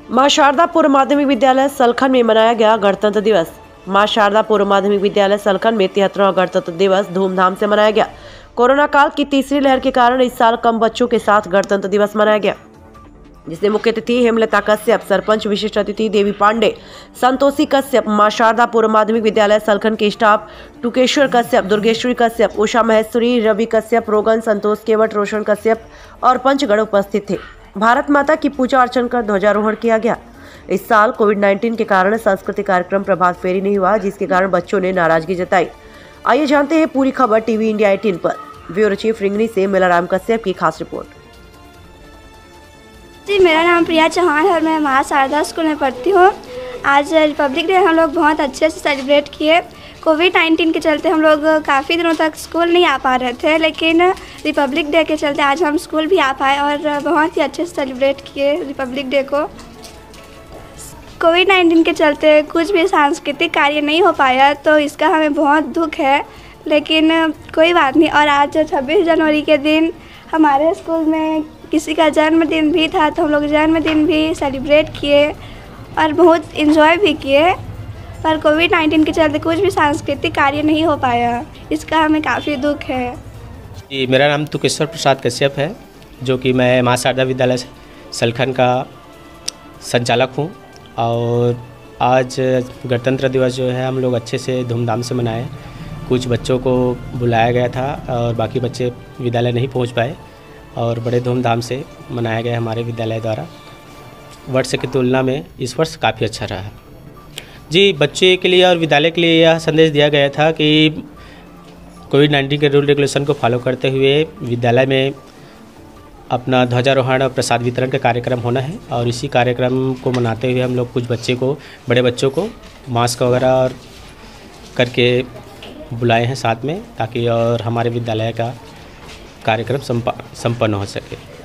मां शारदा पूर्व माध्यमिक विद्यालय सलखन में मनाया गया गणतंत्र दिवस। मां शारदा पूर्व माध्यमिक विद्यालय सलखन में 73वां गणतंत्र दिवस धूमधाम से मनाया गया। कोरोना काल की तीसरी लहर के कारण इस साल कम बच्चों के साथ गणतंत्र दिवस मनाया गया, जिसमें मुख्य अतिथि हेमलता कश्यप, सरपंच विशिष्ट अतिथि देवी पांडे, संतोषी कश्यप, मां शारदा पूर्व माध्यमिक विद्यालय सलखन के स्टाफ टुकेश्वर कश्यप, दुर्गेश्वरी कश्यप, उषा महेश्वरी, रवि कश्यप, रोगन, संतोष केवट, रोशन कश्यप और पंचगण उपस्थित थे। भारत माता की पूजा अर्चन कर ध्वजारोहण किया गया। इस साल कोविड-19 के कारण सांस्कृतिक कार्यक्रम प्रभात फेरी नहीं हुआ, जिसके कारण बच्चों ने नाराजगी जताई। आइए जानते हैं पूरी खबर टीवी इंडिया 18 पर। ब्यूरो चीफ रिंगनी से मेलाराम कश्यप की खास रिपोर्ट। जी, मेरा नाम प्रिया चौहान है और मैं मां शारदा स्कूल में पढ़ती हूँ। आज रिपब्लिक डे हम लोग बहुत अच्छे से सेलिब्रेट किए। कोविड-19 के चलते हम लोग काफ़ी दिनों तक स्कूल नहीं आ पा रहे थे, लेकिन रिपब्लिक डे के चलते आज हम स्कूल भी आ पाए और बहुत ही अच्छे से सेलिब्रेट किए रिपब्लिक डे को। कोविड-19 के चलते कुछ भी सांस्कृतिक कार्य नहीं हो पाया, तो इसका हमें बहुत दुख है, लेकिन कोई बात नहीं। और आज 26 जनवरी के दिन हमारे स्कूल में किसी का जन्मदिन भी था, तो हम लोग जन्मदिन भी सेलिब्रेट किए और बहुत इन्जॉय भी किए। पर कोविड-19 के चलते कुछ भी सांस्कृतिक कार्य नहीं हो पाया, इसका हमें काफ़ी दुख है। जी, मेरा नाम टुकेश्वर प्रसाद कश्यप है, जो कि मैं मां शारदा विद्यालय सलखन का संचालक हूँ। और आज गणतंत्र दिवस जो है हम लोग अच्छे से धूमधाम से मनाए। कुछ बच्चों को बुलाया गया था और बाकी बच्चे विद्यालय नहीं पहुँच पाए और बड़े धूमधाम से मनाया गया हमारे विद्यालय द्वारा। वर्ष की तुलना में इस वर्ष काफ़ी अच्छा रहा। जी, बच्चे के लिए और विद्यालय के लिए यह संदेश दिया गया था कि कोविड-19 के रूल रेगुलेशन को फॉलो करते हुए विद्यालय में अपना ध्वजारोहण और प्रसाद वितरण का कार्यक्रम होना है। और इसी कार्यक्रम को मनाते हुए हम लोग कुछ बड़े बच्चों को मास्क वगैरह और करके बुलाए हैं साथ में, ताकि और हमारे विद्यालय का कार्यक्रम संपन्न हो सके।